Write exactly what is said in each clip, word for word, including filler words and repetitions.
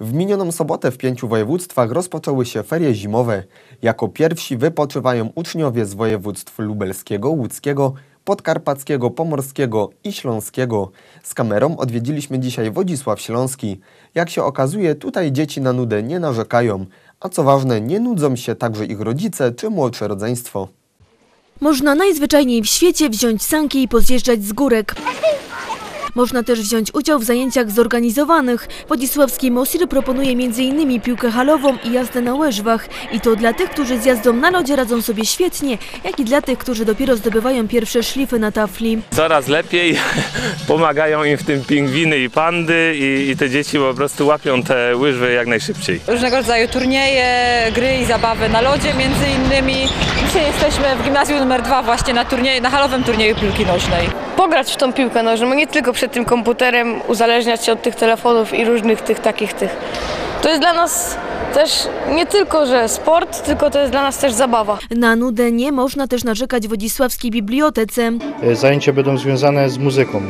W minioną sobotę w pięciu województwach rozpoczęły się ferie zimowe. Jako pierwsi wypoczywają uczniowie z województw lubelskiego, łódzkiego, podkarpackiego, pomorskiego i śląskiego. Z kamerą odwiedziliśmy dzisiaj Wodzisław Śląski. Jak się okazuje, tutaj dzieci na nudę nie narzekają, a co ważne, nie nudzą się także ich rodzice czy młodsze rodzeństwo. Można najzwyczajniej w świecie wziąć sanki i pozjeżdżać z górek. Można też wziąć udział w zajęciach zorganizowanych. Wodzisławski Mosir proponuje między innymi piłkę halową i jazdę na łyżwach. I to dla tych, którzy z jazdą na lodzie radzą sobie świetnie, jak i dla tych, którzy dopiero zdobywają pierwsze szlify na tafli. Coraz lepiej, pomagają im w tym pingwiny i pandy i, i te dzieci po prostu łapią te łyżwy jak najszybciej. Różnego rodzaju turnieje, gry i zabawy na lodzie między innymi. Dzisiaj jesteśmy w gimnazjum numer dwa właśnie na, turnieju, na halowym turnieju piłki nożnej. Pograć w tą piłkę nożną, nie tylko przed tym komputerem uzależniać się od tych telefonów i różnych tych takich tych. To jest dla nas też nie tylko, że sport, tylko to jest dla nas też zabawa. Na nudę nie można też narzekać w Wodzisławskiej Bibliotece. Zajęcia będą związane z muzyką.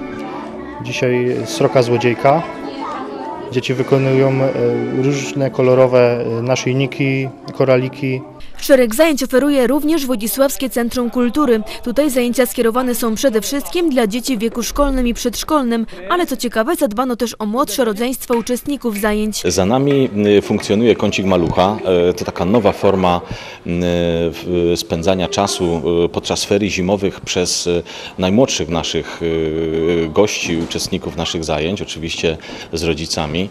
Dzisiaj Sroka Złodziejka. Dzieci wykonują różne kolorowe naszyjniki, koraliki. Szereg zajęć oferuje również Wodzisławskie Centrum Kultury. Tutaj zajęcia skierowane są przede wszystkim dla dzieci w wieku szkolnym i przedszkolnym, ale co ciekawe, zadbano też o młodsze rodzeństwo uczestników zajęć. Za nami funkcjonuje kącik malucha. To taka nowa forma spędzania czasu podczas ferii zimowych przez najmłodszych naszych gości, uczestników naszych zajęć, oczywiście z rodzicami.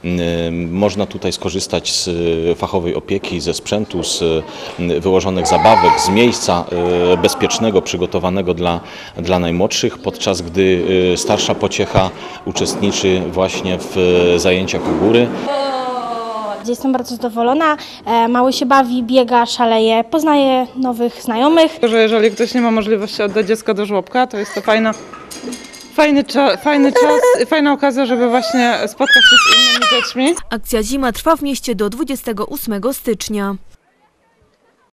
Można tutaj skorzystać z fachowej opieki, ze sprzętu, z wyłożonych zabawek, z miejsca bezpiecznego, przygotowanego dla, dla najmłodszych, podczas gdy starsza pociecha uczestniczy właśnie w zajęciach u góry. Jestem bardzo zadowolona, mały się bawi, biega, szaleje, poznaje nowych znajomych. Że jeżeli ktoś nie ma możliwości oddać dziecka do żłobka, to jest to fajna, fajny, cza, fajny czas, fajna okazja, żeby właśnie spotkać się z innymi dziećmi. Akcja Zima trwa w mieście do dwudziestego ósmego stycznia.